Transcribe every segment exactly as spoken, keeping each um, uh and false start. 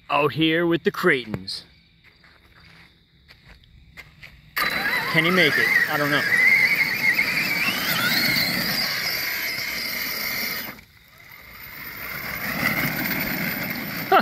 Out here with the Creightons. Can he make it? I don't know. Huh.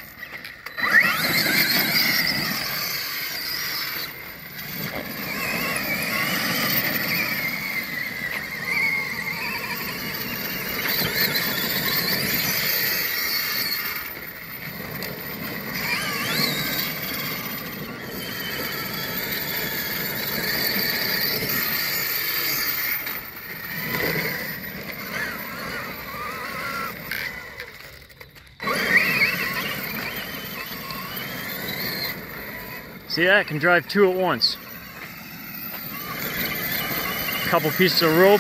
See that? I can drive two at once. A couple pieces of rope.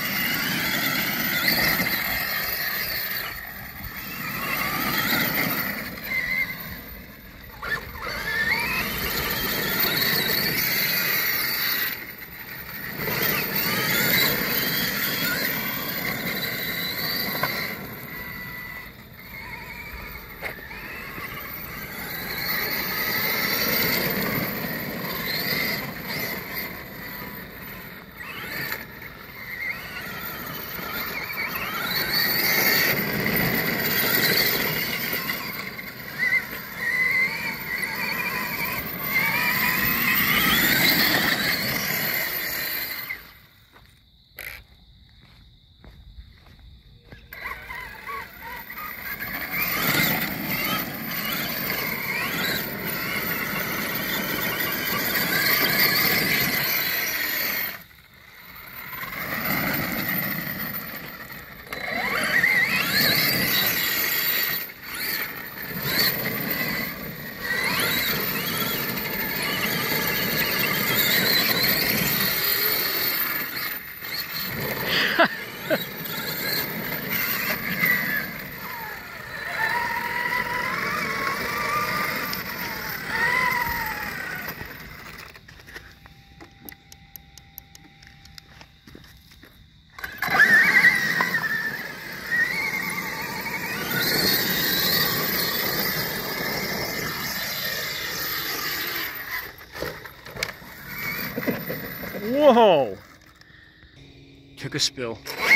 Whoa! Took a spill.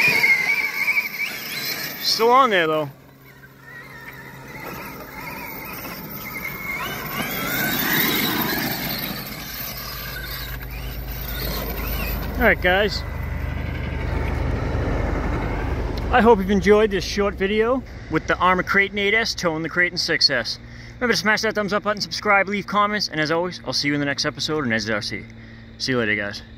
Still on there though. Alright guys. I hope you've enjoyed this short video with the Arrma Crayton eight S towing the Crayton six S. Remember to smash that thumbs up button, subscribe, leave comments, and as always, I'll see you in the next episode, and as I see. See you later, guys.